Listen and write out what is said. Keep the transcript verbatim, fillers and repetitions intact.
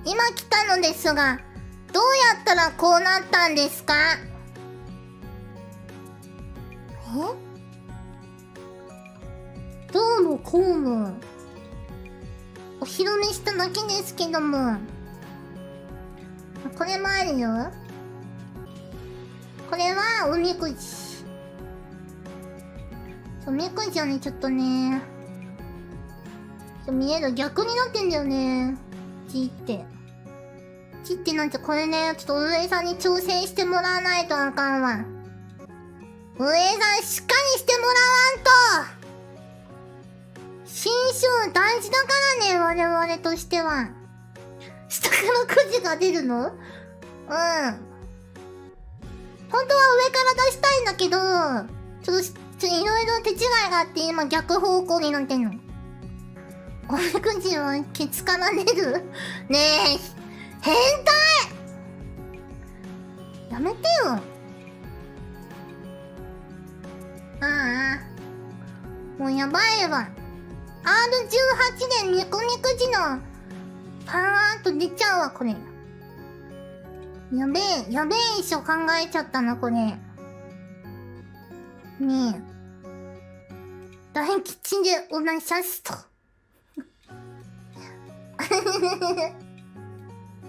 今来たのですが、どうやったらこうなったんですか？え？どうもこうも。お披露目しただけですけども。これもあるよ。これはおみくじ。おみくじはね、ちょっとね。見える逆になってんだよね。字って。字ってなんてこれね、ちょっと上さんに調整してもらわないとあかんわ。上さんしっかりしてもらわんと。新種大事だからね、我々としては。下からくじが出るの？うん。本当は上から出したいんだけど、ちょっと、ちょいろいろ手違いがあって今逆方向になってんの。おみくじはケツから出る？ねえ、変態！やめてよ。ああ。もうやばいわ。アールじゅうはち でニコニコ字のパーンと出ちゃうわ、これ。やべえ、やべえ衣装考えちゃったな、これ。ねえ。大吉でおなしゃすと。